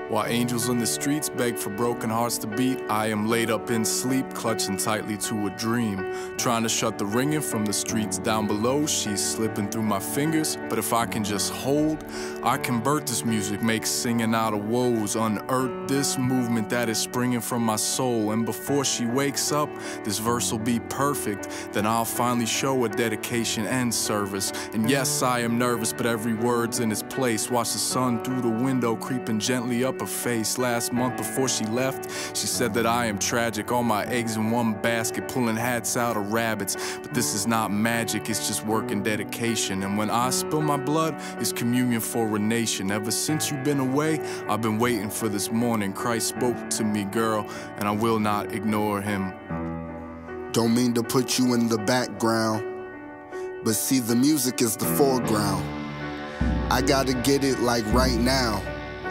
While angels in the streets beg for broken hearts to beat, I am laid up in sleep, clutching tightly to a dream. Trying to shut the ringing from the streets down below. She's slipping through my fingers, but if I can just hold, I can birth this music, make singing out of woes, unearth this movement that is springing from my soul. And before she wakes up, this verse will be perfect. Then I'll finally show her dedication and service. And yes, I am nervous, but every word's in its place. Watch the sun through the window creeping gently up her face. Last month before she left, she said that I am tragic, all my eggs in one basket, pulling hats out of rabbits. But this is not magic, it's just work and dedication. And when I spill my blood, it's communion for a nation. Ever since you've been away, I've been waiting for this morning. Christ spoke to me, girl, and I will not ignore him. Don't mean to put you in the background, but see, the music is the foreground. I gotta get it like right now.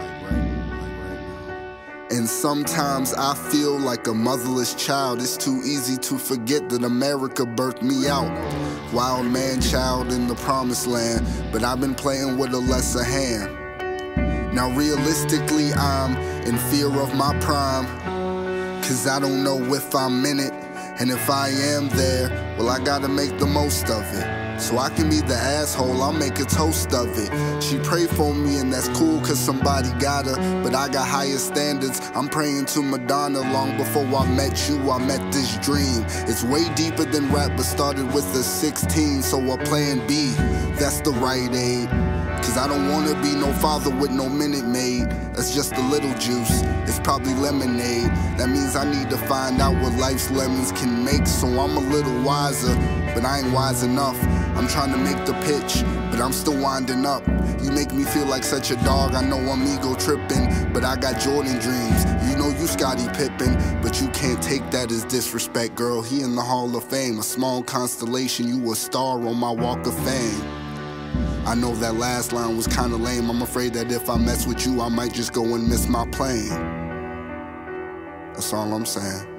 And sometimes I feel like a motherless child. It's too easy to forget that America birthed me out. Wild man child in the promised land, but I've been playing with a lesser hand. Now realistically I'm in fear of my prime, cause I don't know if I'm in it. And if I am there, well, I gotta make the most of it. So I can be the asshole, I'll make a toast of it. She prayed for me and that's cool cause somebody got her, but I got higher standards. I'm praying to Madonna. Long before I met you, I met this dream. It's way deeper than rap, but started with a 16. So a plan B, that's the right aid. Cause I don't wanna be no father with no Minute Maid. That's just a little juice, it's probably lemonade. That means I need to find out what life's lemons can make. So I'm a little wiser, but I ain't wise enough. I'm trying to make the pitch, but I'm still winding up. You make me feel like such a dog, I know I'm ego tripping, but I got Jordan dreams. You know you Scottie Pippen, but you can't take that as disrespect, girl. He in the Hall of Fame, a small constellation, you a star on my Walk of Fame. I know that last line was kinda lame. I'm afraid that if I mess with you, I might just go and miss my plane. That's all I'm saying.